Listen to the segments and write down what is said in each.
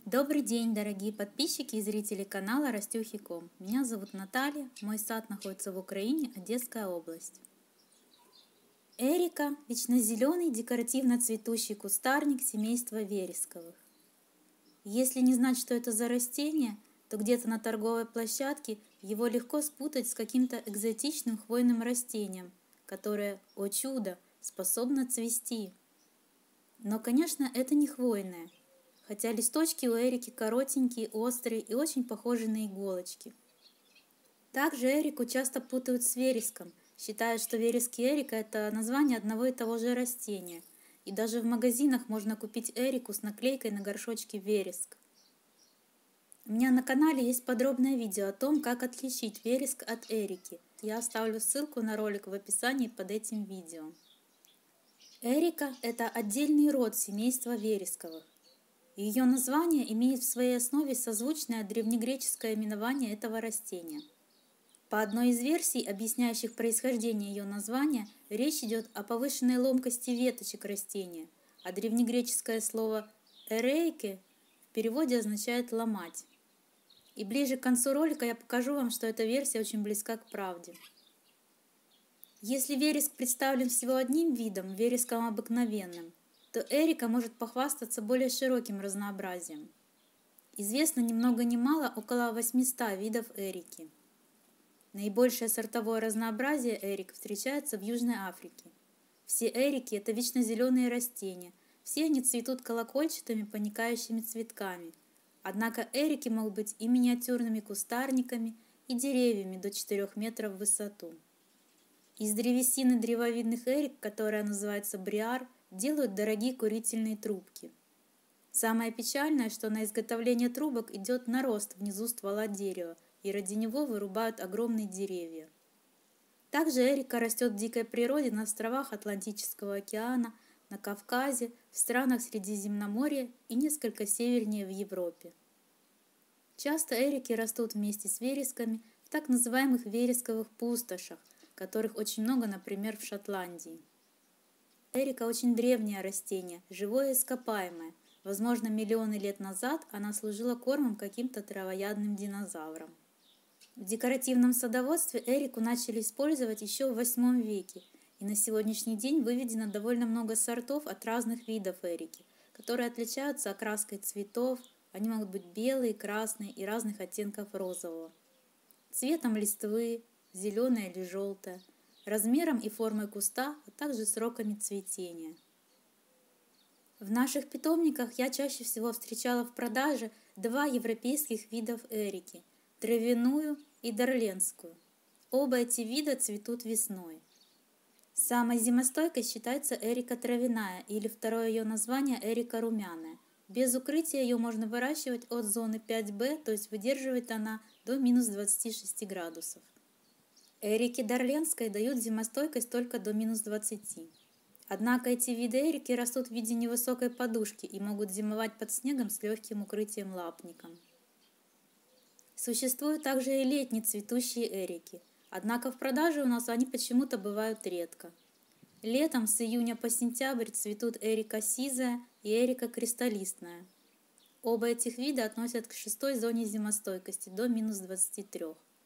Добрый день, дорогие подписчики и зрители канала Растюхи.ком. Меня зовут Наталья, мой сад находится в Украине, Одесская область. Эрика – вечнозеленый декоративно цветущий кустарник семейства вересковых. Если не знать, что это за растение, то где-то на торговой площадке его легко спутать с каким-то экзотичным хвойным растением, которое, о чудо, способно цвести. Но, конечно, это не хвойное, хотя листочки у эрики коротенькие, острые и очень похожи на иголочки. Также эрику часто путают с вереском, считая, что вереск и эрика – это название одного и того же растения. И даже в магазинах можно купить эрику с наклейкой на горшочке «Вереск». У меня на канале есть подробное видео о том, как отличить вереск от эрики. Я оставлю ссылку на ролик в описании под этим видео. Эрика – это отдельный род семейства вересковых. Ее название имеет в своей основе созвучное древнегреческое именование этого растения. По одной из версий, объясняющих происхождение ее названия, речь идет о повышенной ломкости веточек растения, а древнегреческое слово «эрейке» в переводе означает «ломать». И ближе к концу ролика я покажу вам, что эта версия очень близка к правде. Если вереск представлен всего одним видом, вереском обыкновенным, то эрика может похвастаться более широким разнообразием. Известно ни много ни мало около 800 видов эрики. Наибольшее сортовое разнообразие эрик встречается в Южной Африке. Все эрики – это вечно зеленые растения, все они цветут колокольчатыми паникающими цветками. Однако эрики могут быть и миниатюрными кустарниками, и деревьями до 4 метров в высоту. Из древесины древовидных эрик, которая называется бриар, делают дорогие курительные трубки. Самое печальное, что на изготовление трубок идет нарост внизу ствола дерева, и ради него вырубают огромные деревья. Также эрика растет в дикой природе на островах Атлантического океана, на Кавказе, в странах Средиземноморья и несколько севернее в Европе. Часто эрики растут вместе с вересками в так называемых вересковых пустошах, которых очень много, например, в Шотландии. Эрика очень древнее растение, живое и ископаемое. Возможно, миллионы лет назад она служила кормом каким-то травоядным динозаврам. В декоративном садоводстве эрику начали использовать еще в VIII веке, и на сегодняшний день выведено довольно много сортов от разных видов эрики, которые отличаются окраской цветов, они могут быть белые, красные и разных оттенков розового, цветом листвы, зеленая или желтая, размером и формой куста, а также сроками цветения. В наших питомниках я чаще всего встречала в продаже два европейских видов эрики – травяную и дарленскую. Оба эти вида цветут весной. Самой зимостойкой считается эрика травяная или второе ее название эрика румяная. Без укрытия ее можно выращивать от зоны 5Б, то есть выдерживает она до минус 26 градусов. Эрики дарленской дают зимостойкость только до минус 20. Однако эти виды эрики растут в виде невысокой подушки и могут зимовать под снегом с легким укрытием-лапником. Существуют также и летние цветущие эрики, однако в продаже у нас они почему-то бывают редко. Летом с июня по сентябрь цветут эрика сизая и эрика кристаллистная. Оба этих вида относят к 6-й зоне зимостойкости до минус 23.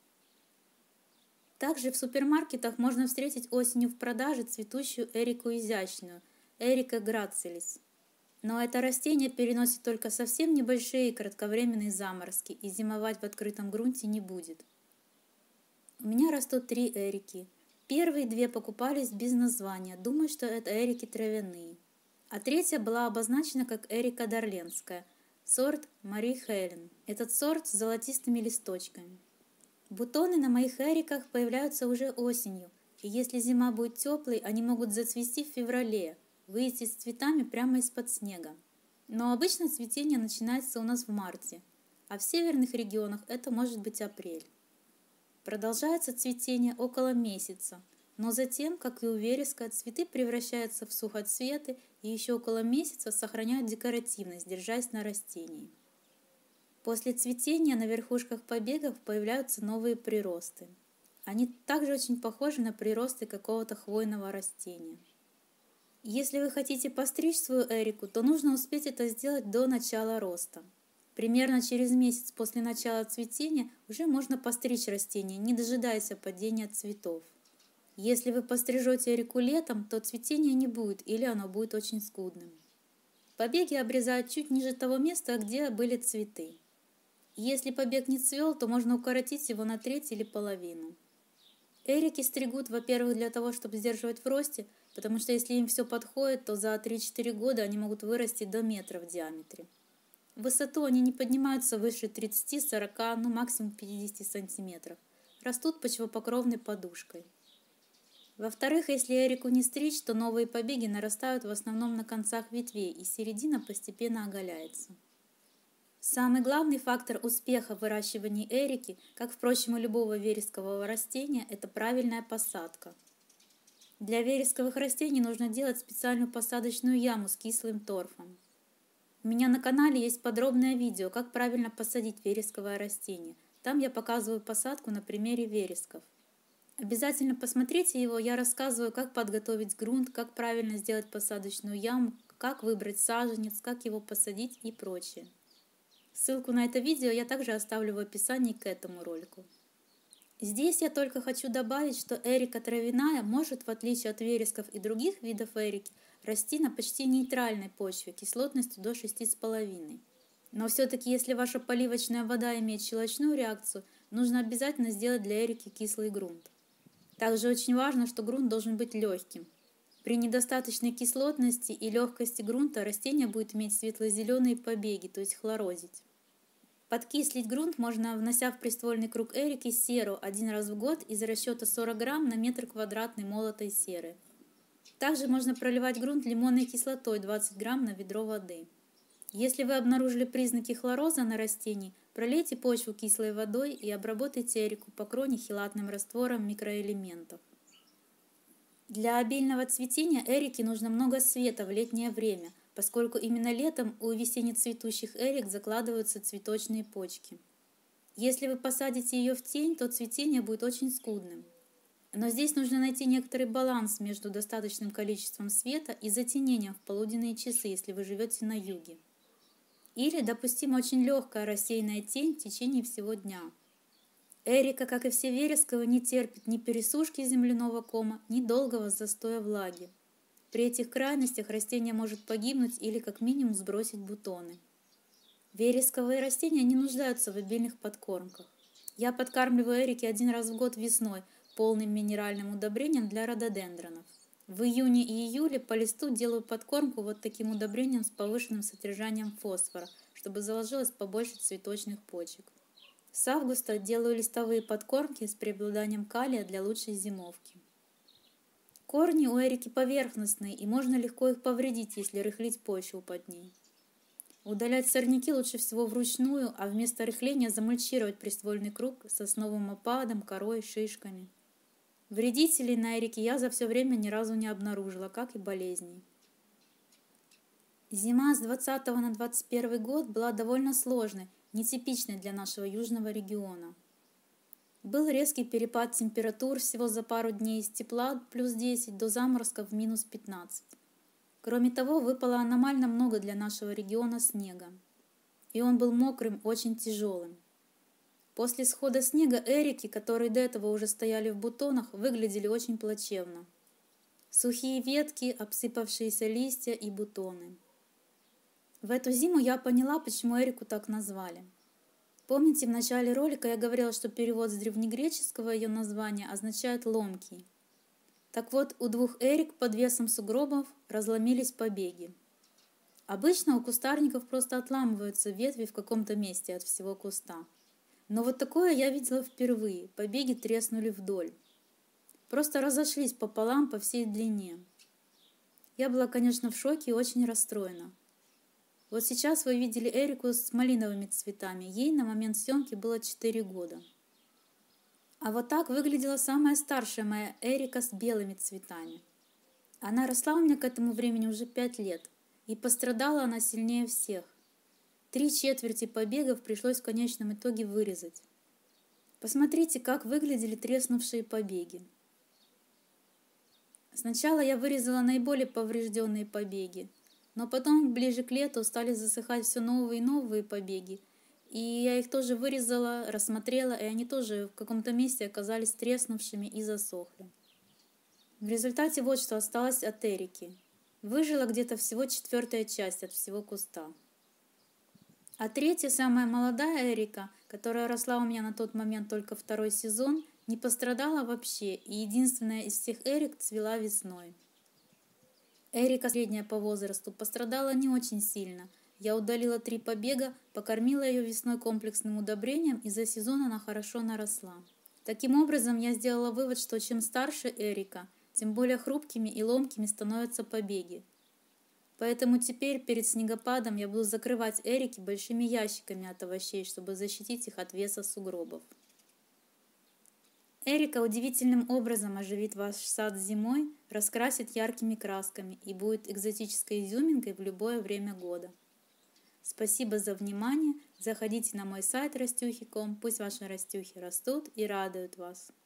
Также в супермаркетах можно встретить осенью в продаже цветущую эрику изящную, эрика грацилис. Но это растение переносит только совсем небольшие и кратковременные заморозки и зимовать в открытом грунте не будет. У меня растут 3 эрики. Первые 2 покупались без названия, думаю, что это эрики травяные. А третья была обозначена как эрика дарленская, сорт Мари Хелен. Этот сорт с золотистыми листочками. Бутоны на моих эриках появляются уже осенью, и если зима будет теплой, они могут зацвести в феврале, выйти с цветами прямо из-под снега. Но обычно цветение начинается у нас в марте, а в северных регионах это может быть апрель. Продолжается цветение около месяца, но затем, как и у вереска, цветы превращаются в сухоцветы и еще около месяца сохраняют декоративность, держась на растении. После цветения на верхушках побегов появляются новые приросты. Они также очень похожи на приросты какого-то хвойного растения. Если вы хотите постричь свою эрику, то нужно успеть это сделать до начала роста. Примерно через месяц после начала цветения уже можно постричь растение, не дожидаясь падения цветов. Если вы пострижете эрику летом, то цветения не будет или оно будет очень скудным. Побеги обрезают чуть ниже того места, где были цветы. Если побег не цвел, то можно укоротить его на треть или половину. Эрики стригут, во-первых, для того, чтобы сдерживать в росте, потому что если им все подходит, то за 3-4 года они могут вырасти до метра в диаметре. В высоту они не поднимаются выше 30-40, ну максимум 50 сантиметров. Растут почвопокровной подушкой. Во-вторых, если эрику не стричь, то новые побеги нарастают в основном на концах ветвей, и середина постепенно оголяется. Самый главный фактор успеха в выращивании эрики, как, впрочем, и любого верескового растения, это правильная посадка. Для вересковых растений нужно делать специальную посадочную яму с кислым торфом. У меня на канале есть подробное видео, как правильно посадить вересковое растение. Там я показываю посадку на примере вересков. Обязательно посмотрите его, я рассказываю, как подготовить грунт, как правильно сделать посадочную яму, как выбрать саженец, как его посадить и прочее. Ссылку на это видео я также оставлю в описании к этому ролику. Здесь я только хочу добавить, что эрика травяная может, в отличие от вересков и других видов эрики, расти на почти нейтральной почве кислотностью до 6,5. Но все-таки, если ваша поливочная вода имеет щелочную реакцию, нужно обязательно сделать для эрики кислый грунт. Также очень важно, что грунт должен быть легким. При недостаточной кислотности и легкости грунта растение будет иметь светло-зеленые побеги, то есть хлорозить. Подкислить грунт можно, внося в приствольный круг эрики серу один раз в год из расчета 40 грамм на метр квадратный молотой серы. Также можно проливать грунт лимонной кислотой 20 грамм на ведро воды. Если вы обнаружили признаки хлороза на растении, пролейте почву кислой водой и обработайте эрику по кроне хелатным раствором микроэлементов. Для обильного цветения эрики нужно много света в летнее время, поскольку именно летом у весеннецветущих эрик закладываются цветочные почки. Если вы посадите ее в тень, то цветение будет очень скудным. Но здесь нужно найти некоторый баланс между достаточным количеством света и затенением в полуденные часы, если вы живете на юге. Или допустима очень легкая рассеянная тень в течение всего дня. Эрика, как и все вересковые, не терпит ни пересушки земляного кома, ни долгого застоя влаги. При этих крайностях растение может погибнуть или как минимум сбросить бутоны. Вересковые растения не нуждаются в обильных подкормках. Я подкармливаю эрики один раз в год весной полным минеральным удобрением для рододендронов. В июне и июле по листу делаю подкормку вот таким удобрением с повышенным содержанием фосфора, чтобы заложилось побольше цветочных почек. С августа делаю листовые подкормки с преобладанием калия для лучшей зимовки. Корни у эрики поверхностные, и можно легко их повредить, если рыхлить почву под ней. Удалять сорняки лучше всего вручную, а вместо рыхления замульчировать приствольный круг сосновым опадом, корой, шишками. Вредителей на эрике я за все время ни разу не обнаружила, как и болезней. Зима с 20 на 21 год была довольно сложной, нетипичной для нашего южного региона. Был резкий перепад температур всего за пару дней с тепла плюс 10 до заморозков в минус 15. Кроме того, выпало аномально много для нашего региона снега. И он был мокрым, очень тяжелым. После схода снега эрики, которые до этого уже стояли в бутонах, выглядели очень плачевно. Сухие ветки, обсыпавшиеся листья и бутоны. В эту зиму я поняла, почему эрику так назвали. Помните, в начале ролика я говорила, что перевод с древнегреческого ее названия означает «ломкий». Так вот, у двух эрик под весом сугробов разломились побеги. Обычно у кустарников просто отламываются ветви в каком-то месте от всего куста. Но вот такое я видела впервые. Побеги треснули вдоль. Просто разошлись пополам по всей длине. Я была, конечно, в шоке и очень расстроена. Вот сейчас вы видели эрику с малиновыми цветами. Ей на момент съемки было 4 года. А вот так выглядела самая старшая моя эрика с белыми цветами. Она росла у меня к этому времени уже 5 лет. И пострадала она сильнее всех. 3/4 побегов пришлось в конечном итоге вырезать. Посмотрите, как выглядели треснувшие побеги. Сначала я вырезала наиболее поврежденные побеги. Но потом, ближе к лету, стали засыхать все новые и новые побеги. И я их тоже вырезала, рассмотрела, и они тоже в каком-то месте оказались треснувшими и засохли. В результате вот что осталось от Эрики. Выжила где-то всего 1/4 часть от всего куста. А третья, самая молодая Эрика, которая росла у меня на тот момент только 2-й сезон, не пострадала вообще, и единственная из всех Эрик цвела весной. Эрика, средняя по возрасту, пострадала не очень сильно. Я удалила 3 побега, покормила ее весной комплексным удобрением, и за сезон она хорошо наросла. Таким образом, я сделала вывод, что чем старше Эрика, тем более хрупкими и ломкими становятся побеги. Поэтому теперь перед снегопадом я буду закрывать Эрики большими ящиками от овощей, чтобы защитить их от веса сугробов. Эрика удивительным образом оживит ваш сад зимой, раскрасит яркими красками и будет экзотической изюминкой в любое время года. Спасибо за внимание. Заходите на мой сайт растюхи.com. Пусть ваши растюхи растут и радуют вас.